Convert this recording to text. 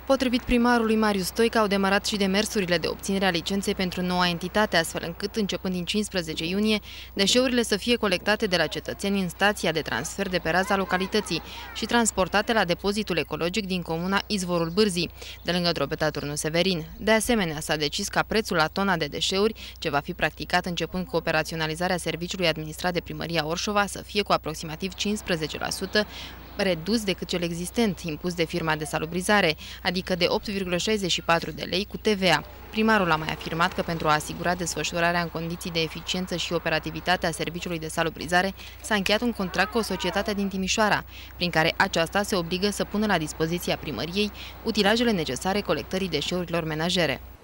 Potrivit primarului Marius Stoica, au demarat și demersurile de obținere a licenței pentru noua entitate, astfel încât, începând din 15 iunie, deșeurile să fie colectate de la cetățeni în stația de transfer de pe raza localității și transportate la depozitul ecologic din comuna Izvorul Bârzii, de lângă Drobeta Turnu Severin. De asemenea, s-a decis ca prețul la tona de deșeuri, ce va fi practicat începând cu operaționalizarea serviciului administrat de Primăria Orșova, să fie cu aproximativ 15% redus decât cel existent, impus de firma de salubrizare, adică de 8,64 de lei cu TVA. Primarul a mai afirmat că pentru a asigura desfășurarea în condiții de eficiență și operativitate a serviciului de salubrizare, s-a încheiat un contract cu o societate din Timișoara, prin care aceasta se obligă să pună la dispoziția primăriei utilajele necesare colectării deșeurilor menajere.